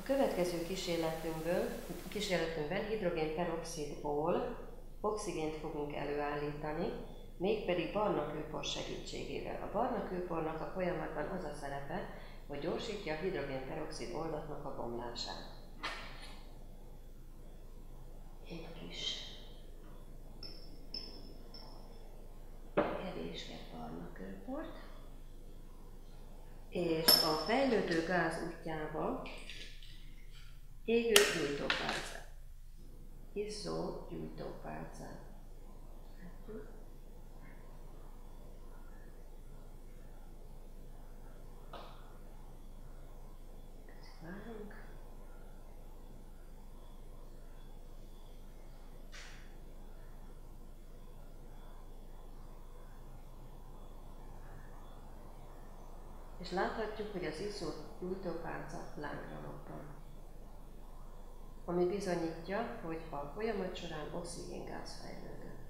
következő kísérletünkben hidrogénperoxidból oxigént fogunk előállítani, mégpedig barna kőpor segítségével. A barna kőpornak a folyamatban az a szerepe, hogy gyorsítja a hidrogénperoxid oldatnak a bomlását. Egy kis kevéske barna kőport, és a fejlődő gáz útjába égő gyújtópálcát, izzó gyújtópálcát. Várunk. És láthatjuk, hogy az izzó gyújtópálca lángra robban, ami bizonyítja, hogy a folyamat során oxigéngáz fejlődött.